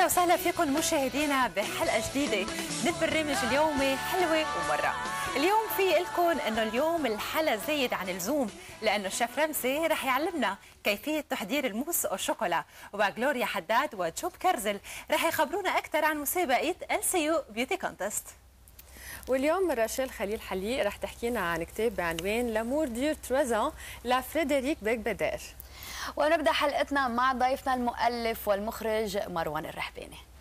اهلا وسهلا فيكم مشاهدينا بحلقه جديده من البرنامج اليومي حلوه ومره. اليوم في لكم انه اليوم الحلا زايد عن اللزوم لانه الشيف رمزي رح يعلمنا كيفيه تحضير الموس والشوكولا، وجلوريا حداد وجوب كرزل رح يخبرونا اكثر عن مسابقه LCU بيوتي كونتست. واليوم راشيل خليل حليق رح تحكينا عن كتاب بعنوان لامور دير تروزان لفريدريك بيكبدير. ونبدأ حلقتنا مع ضيفنا المؤلف والمخرج مروان الرحباني.